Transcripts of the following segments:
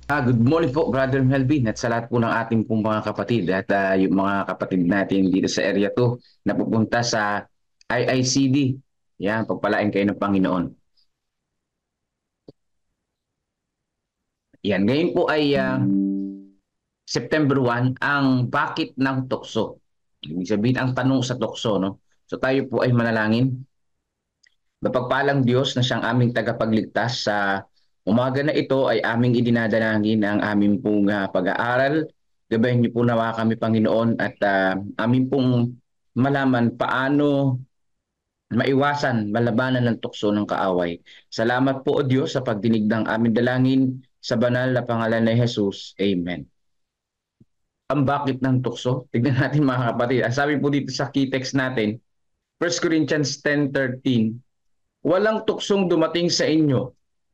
Good morning po, Brother Melvin, at sa lahat po ng ating pong mga kapatid at yung mga kapatid natin dito sa area 2 na pupunta sa IICD. Yan, pagpalain kayo ng Panginoon. Yan, ngayon po ay September 1, ang bakit ng tukso. Ibig sabihin, ang tanong sa tukso, no? So tayo po ay manalangin. Mapagpalang Diyos na siyang aming tagapagligtas sa umaga na ito ay aming idinadalangin ang aming pong pag-aaral. Gabayan niyo po nawa kami, Panginoon, at aming pong malaman paano maiwasan, malabanan ng tukso ng kaaway. Salamat po, O Diyos, sa pagdinig ng aming dalangin sa banal na pangalan ni Jesus. Amen. Ang bakit ng tukso? Tignan natin mga kapatid. Ang sabi po dito sa key text natin, 1 Corinthians 10:13, walang tuksong dumating sa inyo.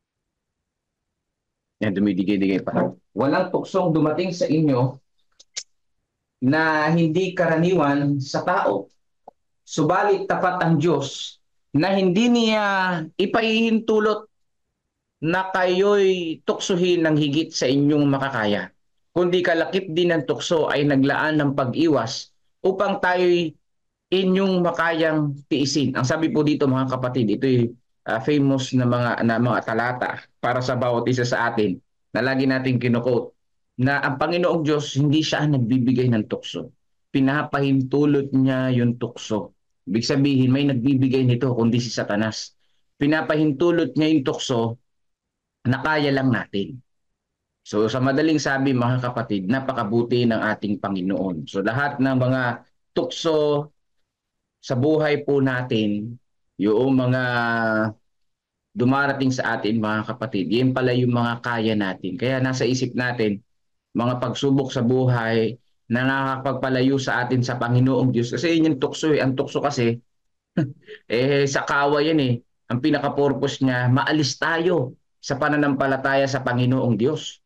Yan, dumidigay-digay pa. Walang tuksong dumating sa inyo na hindi karaniwan sa tao. Subalit tapat ang Diyos na hindi niya ipahihintulot na kayo'y tuksuhin ng higit sa inyong makakaya. Kundi kalakip din ng tukso ay naglaan ng pag-iwas upang tayo'y inyong makayang tiisin. Ang sabi po dito mga kapatid, ito'y famous na mga talata para sa bawat isa sa atin na lagi natin kinukote na ang Panginoong Diyos hindi siya nagbibigay ng tukso. Pinapahintulot niya yung tukso. Ibig sabihin may nagbibigay nito kundi si Satanas. Pinapahintulot niya yung tukso na kaya lang natin. So sa madaling sabi mga kapatid, napakabuti ng ating Panginoon. So lahat ng mga tukso sa buhay po natin, yung mga dumarating sa atin mga kapatid, yan pala yung mga kaya natin. Kaya nasa isip natin, mga pagsubok sa buhay na nakakapagpalayo sa atin sa Panginoong Diyos. Kasi yun yung tukso eh. Ang tukso kasi, sa kawa yan eh. Ang pinaka-purpose niya, maalis tayo sa pananampalataya sa Panginoong Diyos.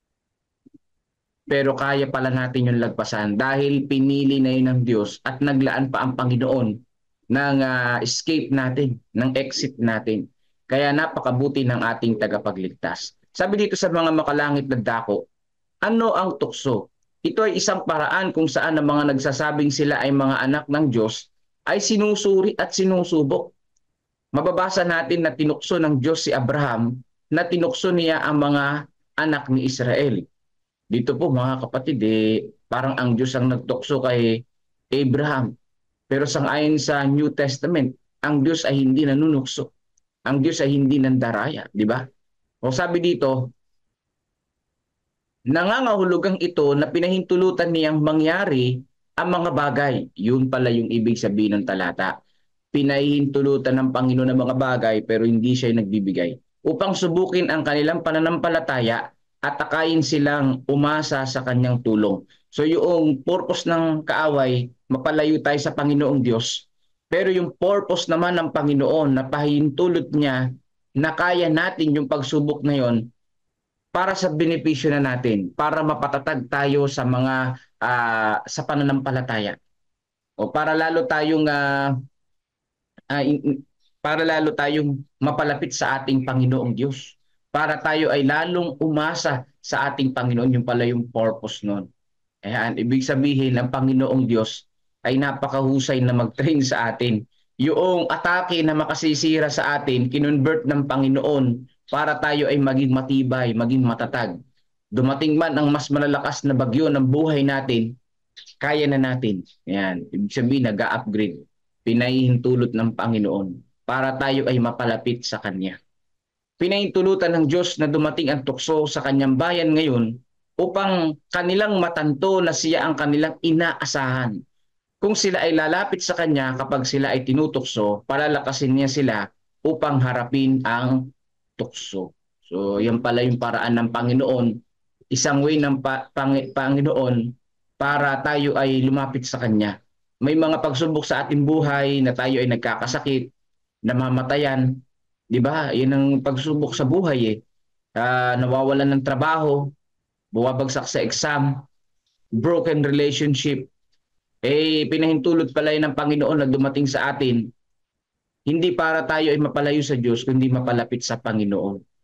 Pero kaya pala natin yung lagpasan dahil pinili na yun ng Diyos at naglaan pa ang Panginoon ng escape natin, ng exit natin. Kaya napakabuti ng ating tagapagligtas. Sabi dito sa mga makalangit na dako, ano ang tukso? Ito ay isang paraan kung saan ang mga nagsasabing sila ay mga anak ng Diyos ay sinusuri at sinusubok. Mababasa natin na tinukso ng Diyos si Abraham na tinukso niya ang mga anak ni Israel. Dito po mga kapatid, parang ang Diyos ang nagtukso kay Abraham. Pero sangayon sa New Testament, ang Diyos ay hindi nanunukso. Ang Diyos ay hindi nandaraya, di ba? O sabi dito, nangangahulugang ito na pinahintulutan niyang mangyari ang mga bagay. Yun pala yung ibig sabihin ng talata. Pinahintulutan ng Panginoon ng mga bagay pero hindi siya nagbibigay. Upang subukin ang kanilang pananampalataya at takayin silang umasa sa kanyang tulong. So yung purpose ng kaaway, mapalayo tayo sa Panginoong Diyos. Pero yung purpose naman ng Panginoon na pahintulot niya na kaya natin yung pagsubok na yon para sa benepisyo na natin, para mapatatag tayo sa mga sa pananampalataya. O uh, para lalo tayong mapalapit sa ating Panginoong Diyos. Para tayo ay lalong umasa sa ating Panginoon, yung pala yung purpose nun. Ayan, ibig sabihin, ang Panginoong Diyos ay napakahusay na mag-train sa atin. Yung atake na makasisira sa atin, kinonvert ng Panginoon para tayo ay maging matibay, maging matatag. Dumating man ang mas malalakas na bagyo ng buhay natin, kaya na natin. Ayan, ibig sabihin, nag-upgrade. Pinahihintulot ng Panginoon para tayo ay mapalapit sa Kanya. Pinahintulutan ng Diyos na dumating ang tukso sa Kanyang bayan ngayon upang kanilang matanto na siya ang kanilang inaasahan. Kung sila ay lalapit sa Kanya kapag sila ay tinutukso, palalakasin niya sila upang harapin ang tukso. So yan pala yung paraan ng Panginoon, isang way ng Panginoon para tayo ay lumapit sa Kanya. May mga pagsubok sa ating buhay na tayo ay nagkakasakit, namamatayan, di ba? Yan ang pagsubok sa buhay eh. Nawawalan ng trabaho, bumabagsak sa exam, broken relationship, pinahintulot pala yun ng Panginoon na dumating sa atin, hindi para tayo ay mapalayo sa Diyos, kundi mapalapit sa Panginoon.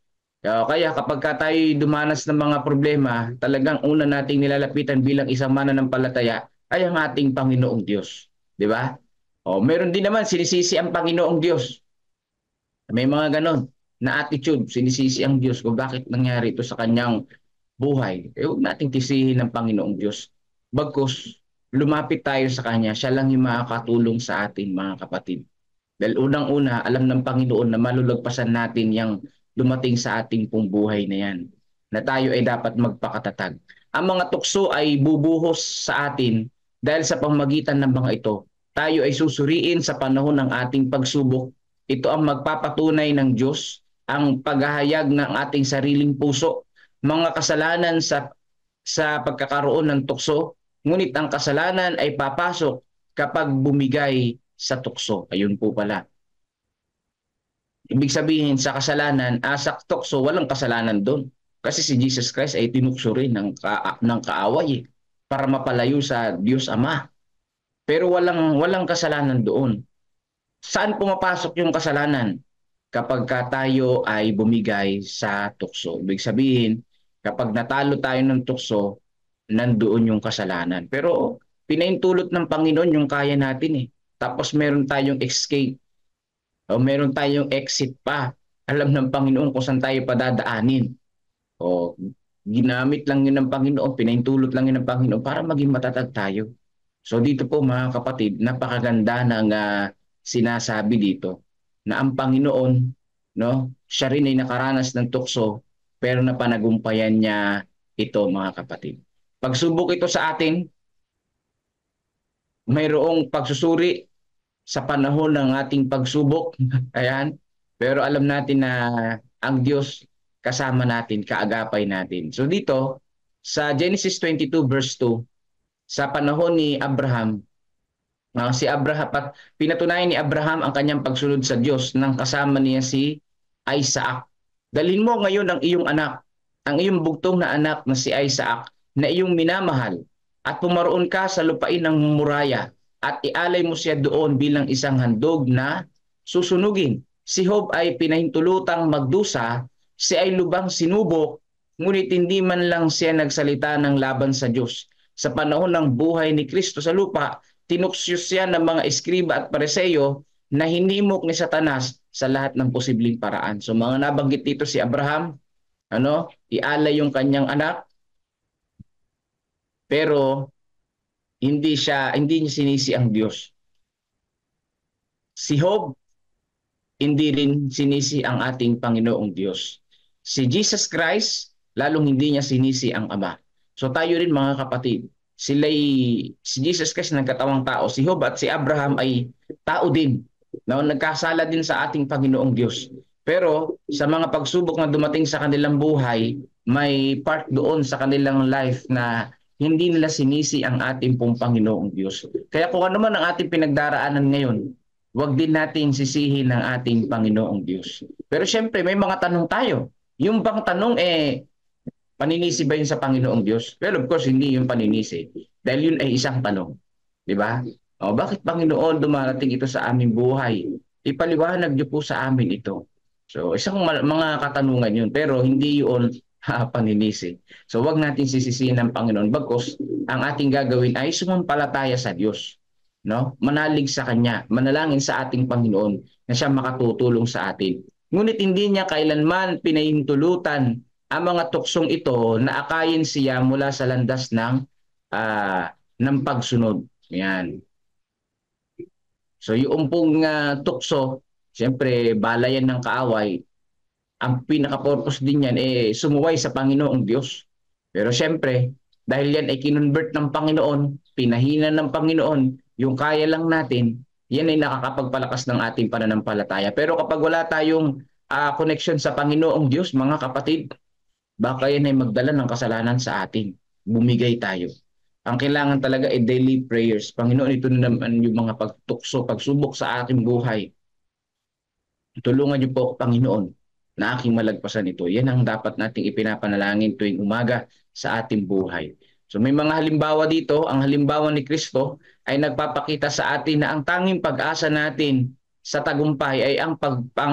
Kaya kapag ka tayo dumanas ng mga problema, talagang una nating nilalapitan bilang isang mananampalataya ay ang ating Panginoong Diyos. Di ba? Meron din naman sinisisi ang Panginoong Diyos. May mga ganon na attitude, sinisisi ang Diyos kung bakit nangyari ito sa kanyang buhay. Huwag nating tisihin ng Panginoong Diyos. Bagkus, lumapit tayo sa Kanya, siya lang yung makakatulong sa atin, mga kapatid. Dahil unang-una, alam ng Panginoon na malulagpasan natin yung dumating sa ating pong buhay na yan. Na tayo ay dapat magpakatatag. Ang mga tukso ay bubuhos sa atin dahil sa pamamagitan ng mga ito. Tayo ay susuriin sa panahon ng ating pagsubok. Ito ang magpapatunay ng Diyos, ang paghahayag ng ating sariling puso, mga kasalanan sa pagkakaroon ng tukso, ngunit ang kasalanan ay papasok kapag bumigay sa tukso. Ayun po pala. Ibig sabihin sa kasalanan, sa tukso, walang kasalanan doon. Kasi si Jesus Christ ay tinukso rin ng kaaway para mapalayo sa Diyos Ama. Pero walang kasalanan doon. Saan pumapasok yung kasalanan? Kapag tayo ay bumigay sa tukso. Ibig sabihin, kapag natalo tayo ng tukso, nandoon yung kasalanan. Pero pinaintulot ng Panginoon yung kaya natin eh. Tapos meron tayong escape. O meron tayong exit pa. Alam ng Panginoon kung saan tayo padadaanin. O ginamit lang yun ng Panginoon, pinaintulot lang yun ng Panginoon para maging matatag tayo. So dito po mga kapatid, napakaganda ng sinasabi dito na ang Panginoon, no, siya rin ay nakaranas ng tukso pero napanagumpayan niya ito mga kapatid. Pagsubok ito sa atin, mayroong pagsusuri sa panahon ng ating pagsubok. Ayan. Pero alam natin na ang Diyos kasama natin, kaagapay natin. So dito, sa Genesis 22 verse 2, sa panahon ni Abraham, si Abraham, pinatunayan ni Abraham ang kanyang pagsunod sa Diyos nang kasama niya si Isaac. Dalhin mo ngayon ang iyong anak, ang iyong bugtong na anak na si Isaac, na iyong minamahal, at pumaroon ka sa lupain ng Moriah, at ialay mo siya doon bilang isang handog na susunugin. Si Job ay pinahintulutang magdusa, siya ay lubang sinubok, ngunit hindi man lang siya nagsalita ng laban sa Diyos. Sa panahon ng buhay ni Kristo sa lupa, tinuksiyos siya ng mga eskriba at pareseyo na hinimok ni Satanas sa lahat ng posibleng paraan. So mga nabanggit dito si Abraham, ialay yung kanyang anak, pero hindi niya sinisi ang Diyos. Si Job, hindi rin sinisi ang ating Panginoong Diyos. Si Jesus Christ, lalong hindi niya sinisi ang Ama. So tayo rin mga kapatid, si Jesus Christ nagkatawang tao, si Job at si Abraham ay tao din. Nagkasala din sa ating Panginoong Diyos. Pero sa mga pagsubok na dumating sa kanilang buhay, may part doon sa kanilang life na hindi nila sinisi ang ating pong Panginoong Diyos. Kaya kung ano man ang ating pinagdaraanan ngayon, huwag din natin sisihin ang ating Panginoong Diyos. Pero syempre, may mga tanong tayo. Yung bang tanong, paninisi ba yun sa Panginoong Diyos? Well, of course, hindi yung paninisi. Dahil yun ay isang tanong. Di ba? Bakit Panginoon dumarating ito sa aming buhay? Ipaliwanag niyo po sa amin ito. So, isang mga katanungan yun. Pero hindi yun paninisi. So, wag natin sisisihin ng Panginoon. Bagkus, ang ating gagawin ay sumampalataya sa Diyos. No? Manalig sa Kanya. Manalangin sa ating Panginoon na siya makatutulong sa atin. Ngunit hindi niya kailanman pinahintulutan ang mga tuksong ito na akayin siya mula sa landas ng pagsunod. Yan. So yung pong tukso, siyempre balayan ng kaaway, ang pinaka-purpose din yan sumuway sa Panginoong Diyos. Pero siyempre, dahil yan ay kinonvert ng Panginoon, pinahina ng Panginoon, yung kaya lang natin, yan ay nakakapagpalakas ng ating pananampalataya. Pero kapag wala tayong connection sa Panginoong Diyos, mga kapatid, baka yan ay magdala ng kasalanan sa atin. Bumigay tayo. Ang kailangan talaga ay daily prayers. Panginoon, ito na naman yung mga pagtukso, pagsubok sa aking buhay. Tulungan niyo po, Panginoon, na aking malagpasan ito. Yan ang dapat nating ipinapanalangin tuwing umaga sa ating buhay. So may mga halimbawa dito. Ang halimbawa ni Kristo ay nagpapakita sa atin na ang tanging pag-asa natin sa tagumpay ay ang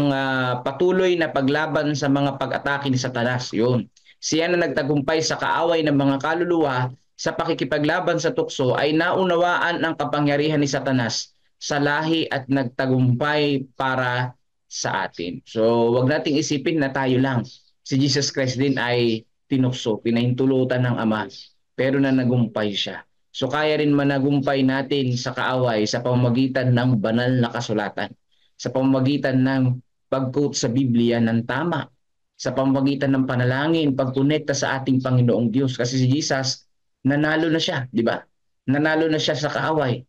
patuloy na paglaban sa mga pag-atake ni Satanas. Yun. Siya na nagtagumpay sa kaaway ng mga kaluluwa sa pakikipaglaban sa tukso ay naunawaan ang kapangyarihan ni Satanas sa lahi at nagtagumpay para sa atin. So, wag nating isipin na tayo lang. Si Jesus Christ din ay tinukso, pinahintulutan ng Ama, pero nanagumpay siya. So kaya rin managumpay natin sa kaaway sa pamamagitan ng banal na kasulatan, sa pamamagitan ng pag-quote sa Biblia ng tama, sa pamamagitan ng panalangin, pagkonekta sa ating Panginoong Diyos. Kasi si Jesus, nanalo na siya, di ba? Nanalo na siya sa kaaway.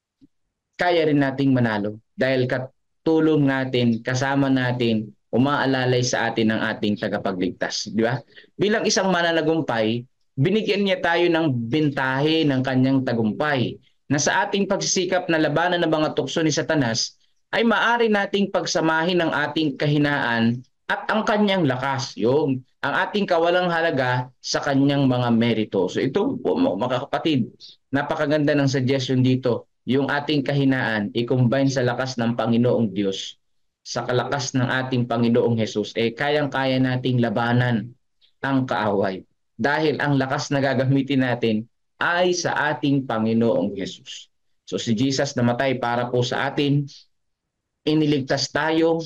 Kaya rin nating manalo dahil katulong natin, kasama natin, umaalalay sa atin ng ating tagapagligtas, di ba? Bilang isang mananagumpay, binigyan niya tayo ng bentahe ng kanyang tagumpay na sa ating pagsisikap na labanan ng mga tukso ni Satanas ay maaari nating pagsamahin ang ating kahinaan at ang kanyang lakas, yung ang ating kawalang halaga sa kanyang mga merito. So ito po mga kapatid, napakaganda ng suggestion dito. Yung ating kahinaan i-combine sa lakas ng Panginoong Diyos, sa kalakas ng ating Panginoong Hesus, kayang-kaya nating labanan ang kaaway. Dahil ang lakas na gagamitin natin ay sa ating Panginoong Hesus. So si Jesus namatay para po sa atin, iniligtas tayo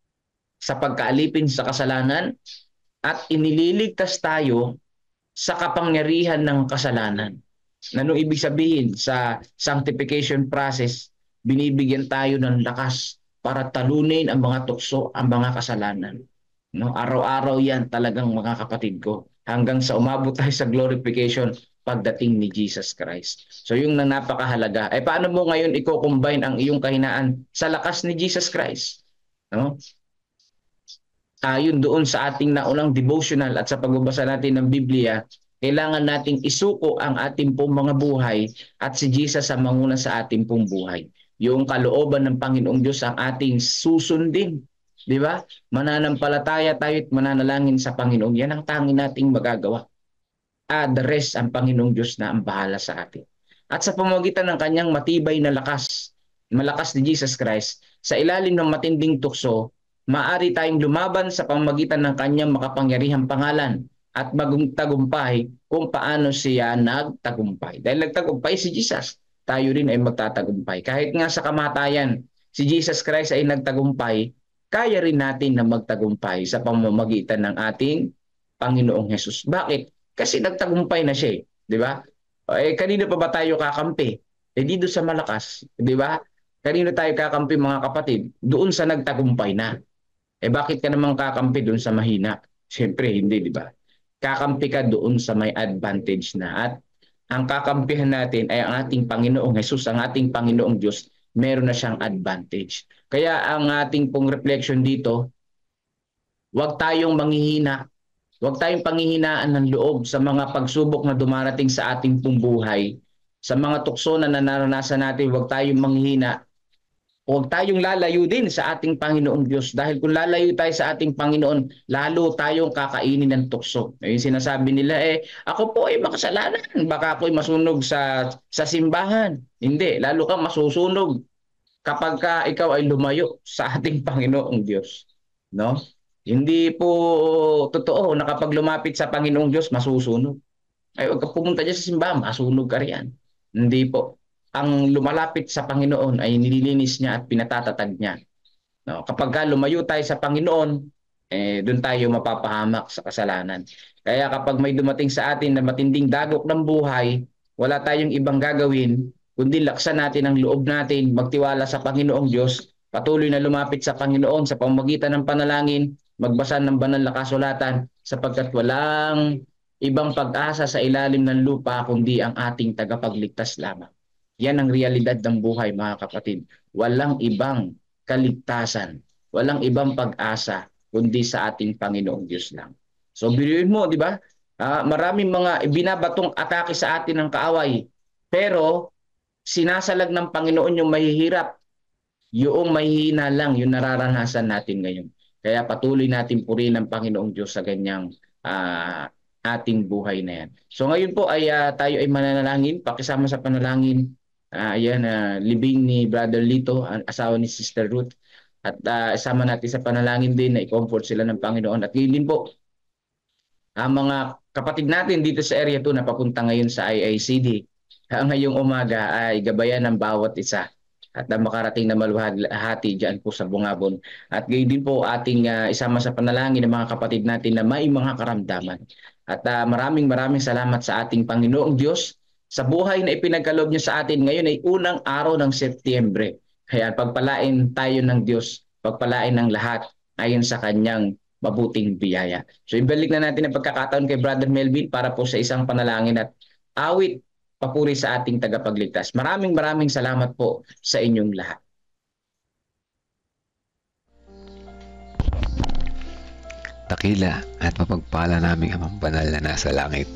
sa pagkaalipin sa kasalanan at inililigtas tayo sa kapangyarihan ng kasalanan. Ano ibig sabihin? Sa sanctification process, binibigyan tayo ng lakas para talunin ang mga tukso, ang mga kasalanan. No? Araw-araw yan talagang mga kapatid ko. Hanggang sa umabot tayo sa glorification pagdating ni Jesus Christ. So yung napakahalaga. Paano mo ngayon i-combine ang iyong kahinaan sa lakas ni Jesus Christ? No? Yun doon sa ating naunang devotional at sa pagbabasa natin ng Biblia, kailangan nating isuko ang ating pong mga buhay at si Jesus ang manguna sa ating pong buhay. Yung kalooban ng Panginoong Diyos ang ating susundin. Di ba? Mananampalataya tayo at mananalangin sa Panginoon. Yan ang tanging nating magagawa. The rest, ang Panginoong Diyos na ang bahala sa atin. At sa pamamagitan ng kanyang matibay na malakas ni Jesus Christ, sa ilalim ng matinding tukso, maaari tayong lumaban sa pamamagitan ng kanyang makapangyarihang pangalan at magtagumpay kung paano siya nagtagumpay. Dahil nagtagumpay si Jesus, tayo rin ay magtatagumpay. Kahit nga sa kamatayan, si Jesus Christ ay nagtagumpay, kaya rin natin na magtagumpay sa pamamagitan ng ating Panginoong Hesus. Bakit? Kasi nagtagumpay na siya, di ba? Kanino pa ba tayo kakampi? Dito sa malakas, di ba? Kanino tayo kakampi mga kapatid? Doon sa nagtagumpay na. Bakit ka naman kakampi doon sa mahina? Siyempre, hindi, di ba? Kakampi ka doon sa may advantage na. At ang kakampihan natin ay ang ating Panginoong Hesus, ang ating Panginoong Diyos, meron na siyang advantage. Kaya ang ating pong reflection dito, huwag tayong manghihina, huwag tayong panghihinaan ng loob sa mga pagsubok na dumarating sa ating pong buhay. Sa mga tukso na naranasan natin, huwag tayong manghihina. Huwag tayong lalayo din sa ating Panginoong Diyos. Dahil kung lalayo tayo sa ating Panginoon, lalo tayong kakainin ng tukso. Yung sinasabi nila, ako po ay makasalanan. Baka ako'y masunog sa simbahan. Hindi, lalo kang masusunog kapag ikaw ay lumayo sa ating Panginoong Diyos. No? Hindi po totoo na kapag lumapit sa Panginoong Diyos, masusunog. Huwag ka pumunta dyan sa simbahan, masunog ka riyan. Hindi po. Ang lumalapit sa Panginoon ay nililinis niya at pinatatatag niya. No? Kapag lumayo tayo sa Panginoon, doon tayo mapapahamak sa kasalanan. Kaya kapag may dumating sa atin na matinding dagok ng buhay, wala tayong ibang gagawin, kundi laksan natin ang loob natin, magtiwala sa Panginoong Diyos, patuloy na lumapit sa Panginoon sa pamamagitan ng panalangin, magbasa ng banal na kasulatan, sapagkat walang ibang pag-asa sa ilalim ng lupa kundi ang ating tagapagligtas lamang. Yan ang realidad ng buhay mga kapatid. Walang ibang kaligtasan, walang ibang pag-asa kundi sa ating Panginoong Diyos lang. So biruin mo, di ba? Maraming mga binabatong atake sa atin ng kaaway. Pero sinasalag ng Panginoon yung mahihirap, yung mahihina lang, yung nararanasan natin ngayon. Kaya patuloy natin purihin ang Panginoong Diyos sa ganyang ating buhay na yan. So ngayon po ay tayo ay mananalangin, pakisama sa panalangin. Libing ni Brother Lito, asawa ni Sister Ruth. At isama natin sa panalangin din na i-comfort sila ng Panginoon. At yun din po, ang mga kapatid natin dito sa area 2 na papunta ngayon sa IICD, ngayong umaga ay gabayan ng bawat isa at makarating na maluwalhati dyan po sa Bungabon. At gayon din po ating isama sa panalangin ng mga kapatid natin na may mga karamdaman. At maraming salamat sa ating Panginoong Diyos sa buhay na ipinagkaloob niya sa atin. Ngayon ay unang araw ng Setyembre. Kaya pagpalain tayo ng Diyos, pagpalain ng lahat ayon sa kanyang mabuting biyaya. So ibalik na natin ang pagkakataon kay Brother Melvin para po sa isang panalangin at awit papuri sa ating tagapagligtas. Maraming salamat po sa inyong lahat. Dakila at mapagpala naming Amang Banal na nasa langit.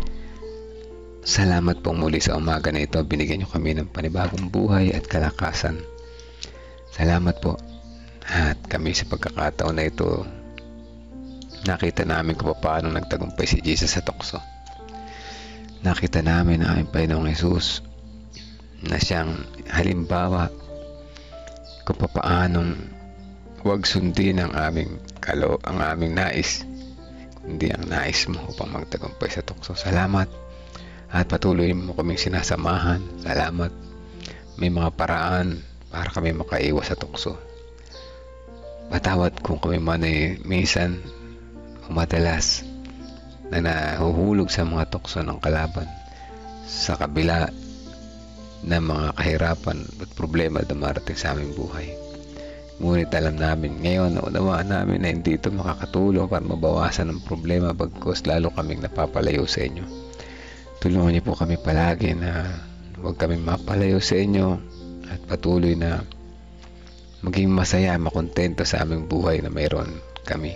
Salamat pong muli sa umaga na ito. Binigyan niyo kami ng panibagong buhay at kalakasan. Salamat po. At kami sa pagkakataon na ito, nakita namin kung paano nagtagumpay si Jesus sa tukso. Nakita namin ang aming Panginoong Hesus na siyang halimbawa kung paanong huwag sundin ang aming nais, kundi ang nais mo upang magtagumpay sa tukso. Salamat at patuloy mo kaming sinasamahan. Salamat. May mga paraan para kami makaiwas sa tukso. Patawad kung kami man ay minsan madalas na nahuhulog sa mga tukso ng kalaban sa kabila ng mga kahirapan at problema na dumarating sa aming buhay. Ngunit alam namin ngayon, naunawaan namin na hindi ito makakatulong para mabawasan ang problema, bagkus lalo kaming napapalayo sa inyo. Tulungan niyo po kami palagi na huwag kami mapalayo sa inyo at patuloy na maging masaya, makontento sa aming buhay na mayroon kami.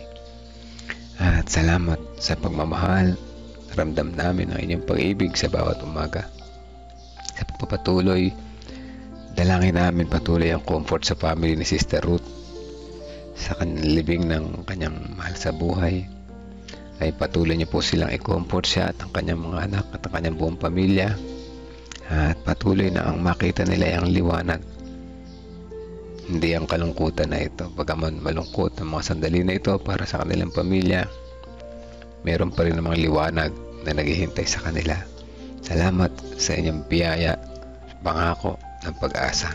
At salamat sa pagmamahal. Ramdam namin ang inyong pag-ibig sa bawat umaga. Sa pagpapatuloy, dalangin namin patuloy ang comfort sa family ni Sister Ruth sa kanyang libing ng kanyang mahal sa buhay. Ay patuloy niyo po silang i-comfort siya at ang kanyang mga anak at ang kanyang buong pamilya. At patuloy na ang makita nila ang liwanag, hindi ang kalungkutan na ito. Bagaman malungkot ang mga sandali na ito para sa kanilang pamilya, meron pa rin namang liwanag na naghihintay sa kanila. Salamat sa inyong biyaya, pangako ng pag-asa.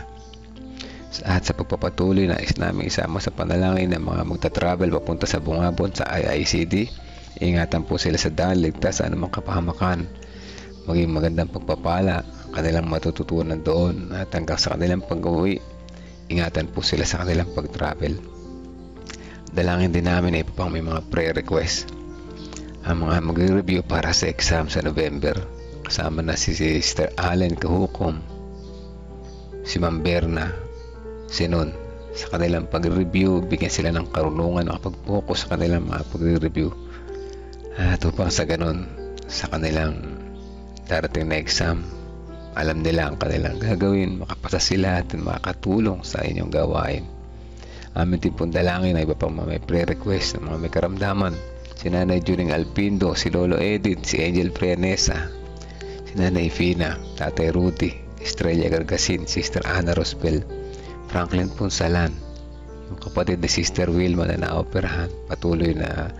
At sa pagpapatuloy na namin isama sa panalangin ng mga magta-travel papunta sa Bungabon sa IICD. Ingatan po sila sa daan, ligtas sa anumang kapahamakan. Maging magandang pagpapala kanilang matututunan doon at hanggang sa kanilang pag-uwi. Ingatan po sila sa kanilang pag-travel. Dalangin din namin na iba pang may mga prayer request. Ang mga magre-review para sa exam sa November, kasama na si Sister Allen Kahukom, si Ma'am Berna, si Nun. Sa kanilang pag-review, bigyan sila ng karunungan na kapag-focus sa kanilang mga pag-review. At upang sa ganun, sa kanilang darating na exam, alam nila ang kanilang gagawin, makapasa sila at makakatulong sa inyong gawain. Amin din pong dalangin na iba pang mga may pre-request ng mga may karamdaman. Si Nanay Juning Alpindo, si Lolo Edith, si Angel Frianesa, si Nanay Fina, Tatay Rudy, Estrella Gargasin, Sister Ana Rosbel, Franklin Punsalan, yung kapatid ni Sister Wilma na naoperahan. Patuloy na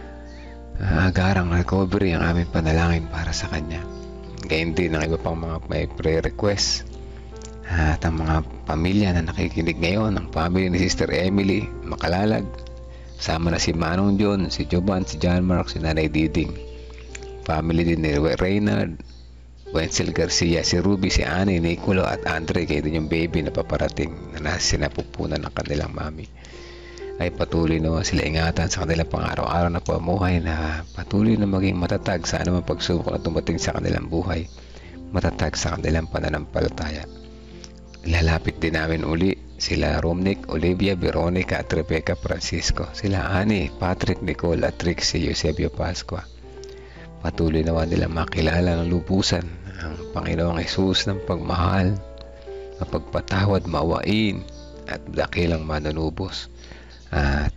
agarang recovery ang aming panalangin para sa kanya. Gayun din ang iba pang mga may pre-request at ang mga pamilya na nakikinig ngayon, ang family ni Sister Emily Makalalag, sama na si Manong John, si Joban, si John Mark, si Nanay Diding, family din ni Reynard, Wenzel Garcia, si Ruby, si Annie, Nicolo at Andre, kayo din yung baby na paparating na sinapupunan ng kanilang mami. Ay patuloy na sila ingatan sa kanilang pang-araw-araw na pamuhay, na patuloy na maging matatag sa anumang pagsubok na dumating sa kanilang buhay, matatag sa kanilang pananampalataya. Ilalapit din namin uli sila Romnick, Olivia, Veronica at Rebecca Francisco, sila Annie, Patrick, Nicole at Trixie Eusebio Pascua. Patuloy naman nila makilala ng lubusan ang Panginoong Hesus ng pagmahal, mapagpatawad, mawain at dakilang manunubos. At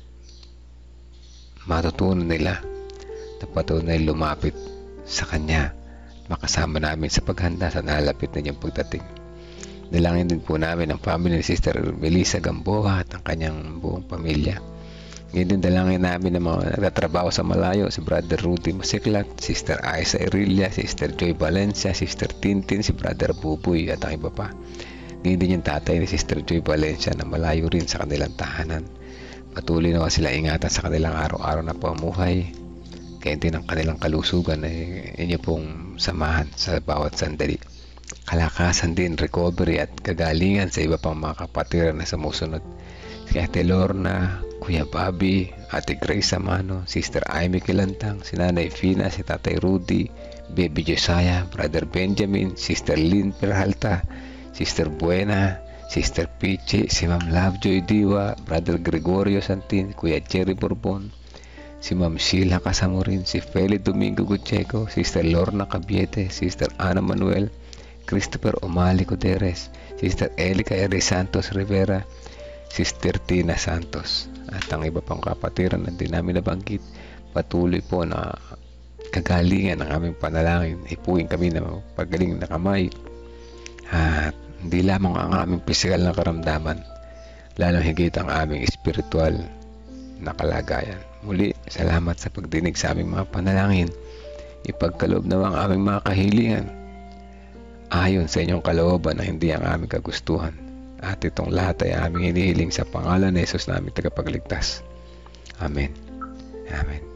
matutunan nila na patunay lumapit sa Kanya, makasama namin sa paghanda sa nalapit na niyang pagdating. Dalangin din po namin ang family ni Sister Melissa Gamboa at ang kanyang buong pamilya. Ngayon din dalangin namin ang mga nagtatrabaho sa malayo, si Brother Rudy Masiklat, Sister Aiza Irilia, Sister Joy Valencia, Sister Tintin, si Brother Buboy at ang iba pa. Ngayon din yung tatay ni Sister Joy Valencia na malayo rin sa kanilang tahanan. Patuloy na sila ingatan sa kanilang araw-araw na pamuhay. Kaya din ang kanilang kalusugan ay inyo pong samahan sa bawat sandali. Kalakasan din, recovery at kagalingan sa iba pang mga kapatiran na sumusunod. Si Ate Lorna, Kuya Bobby, Ate Grace Amano, Sister Amy Kilantang, si Nanay Fina, si Tatay Rudy, Baby Josiah, Brother Benjamin, Sister Lynn Peralta, Sister Buena, Sister Pichi, si Ma'am Lovejoy Diwa, Brother Gregorio Santin, Kuya Jerry Bourbon, si Ma'am Sheila Casamorin, si Feli Domingo Gutcheco, Sister Lorna Cabiete, Sister Ana Manuel, Christopher Omali Coderes, Sister Elica R. Santos Rivera, Sister Tina Santos at ang iba pang kapatiran na din namin nabanggit. Patuloy po na kagalingan ng aming panalangin. Ipuin kami na pagaling na kamay at hindi lamang ang aming pisikal na karamdaman, lalong higit ang aming espiritual na kalagayan. Muli, salamat sa pagdinig sa aming mga panalangin. Ipagkaloob naman ang aming mga kahilingan ayon sa inyong kalooban na hindi ang aming kagustuhan. At itong lahat ay aming hinihiling sa pangalan ni Jesus naming tagapagligtas. Amen. Amen.